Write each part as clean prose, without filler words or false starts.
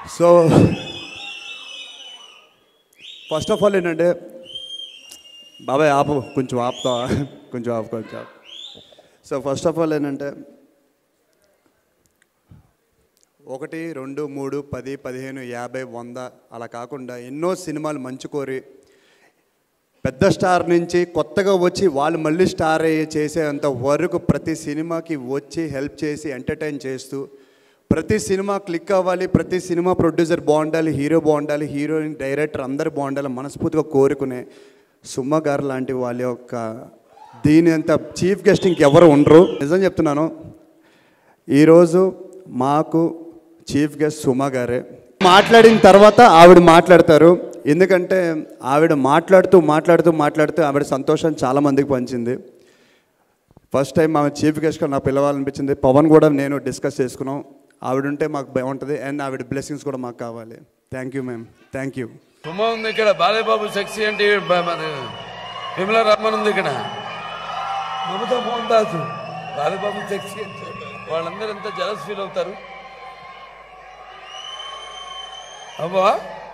So first of all ఏంటంటే బాబాయ్ ఆపు కొంచెం ఆపుతా కొంచెం ఆపు. సో ఫస్ట్ ఆఫ్ ఆల్ ఏంటంటే 1, 2, 3, 10, 15, 50, 100 అలా కాకుండా ఎన్నో సినిమాలు మంచి కోరి పెద్ద స్టార్ నుంచి కొత్తగా వచ్చి వాళ్ళు మళ్ళీ స్టార్ అయ్యి చేసేంత వరకు ప్రతి సినిమాకి వచ్చి హెల్ప్ చేసి ఎంటర్టైన్ చేస్తూ ప్రతి సినిమా క్లిక్ అవ్వాలి, ప్రతి సినిమా ప్రొడ్యూసర్ బాగుండాలి, హీరో బాగుండాలి, హీరోయిన్ డైరెక్టర్ అందరు బాగుండాలి మనస్ఫూర్తిగా కోరుకునే సుమ గారు లాంటి వాళ్ళ యొక్క దీని అంత చీఫ్ గెస్ట్ ఇంకెవరు ఉండరు. నిజం చెప్తున్నాను, ఈరోజు మాకు చీఫ్ గెస్ట్ సుమ గారే. మాట్లాడిన తర్వాత ఆవిడ మాట్లాడతారు, ఎందుకంటే ఆవిడ మాట్లాడుతూ ఆవిడ సంతోషాన్ని చాలామందికి పంచింది. ఫస్ట్ టైం ఆమె చీఫ్ గెస్ట్గా నా పిలవాలనిపించింది. పవన్ కూడా నేను డిస్కస్ చేసుకున్నాం, ఆవిడ ఉంటే మాకు బాగుంటుంది అండ్ ఆవిడ బ్లెస్సింగ్స్ కూడా మాకు కావాలి. Thank you ma'am, thank you. Suma ఉంది ఇక్కడ, బాలేబాబు సెక్సీ అంటే విమలా రామన్ ఉంది ఇక్కడ, మమతా మోహన్ దాస్, బాలేబాబు సెక్సీ అంటే వాళ్ళందరూ ఎంత జలస్ ఫీల్ అవుతారు. అవ్వా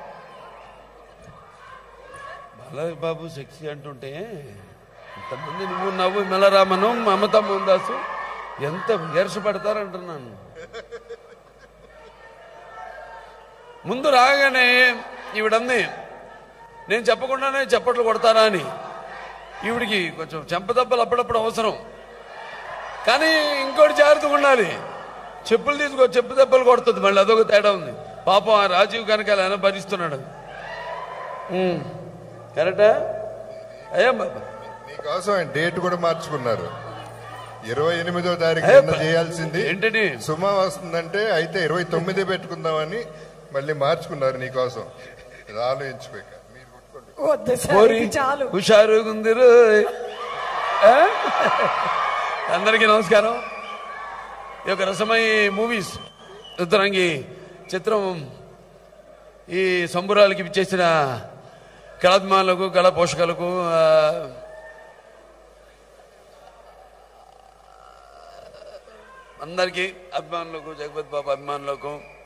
బాలబాబు సెక్సీ అంటుంటే ఇంతమంది నువ్వు నవ్వు విమలా రామను మమతా మోహన్ దాసు ఎంత విహర్షపడతారంటున్నాను. ముందు రాగానే ఈవిడంది నేను చెప్పకుండానే చప్పట్లు కొడతానా అని. ఈవిడికి కొంచెం చెంపదెబ్బలు అప్పుడప్పుడు అవసరం, కానీ ఇంకోటి జాగ్రత్తగా ఉండాలి. చెప్పులు తీసుకో, చెప్పు దెబ్బలు కొడుతుంది, మళ్ళీ అదొక తేడా ఉంది. పాపం ఆ రాజీవ్ కనకాల ఆయన భరిస్తున్నాడు. కరెక్టా? అయ్యా నీకోసం డేట్ కూడా మార్చుకున్నారు. 28వ తారీఖు చేయాల్సింది ఏంటని సుమ వస్తుందంటే అయితే 29 పెట్టుకుందామని మళ్ళీ మార్చుకున్నారు నీకోసం. ఆలోచించుకోక హుషారు గుందిరు. అందరికీ నమస్కారం. ఈ యొక్క రసమై మూవీస్ ఉత్తరంగి చిత్రం ఈ సంబురాలకి ఇచ్చేసిన కళాభిమానులకు, కళా పోషకులకు, అందరికీ అభిమానులకు, జగపతి బాబు అభిమానులకు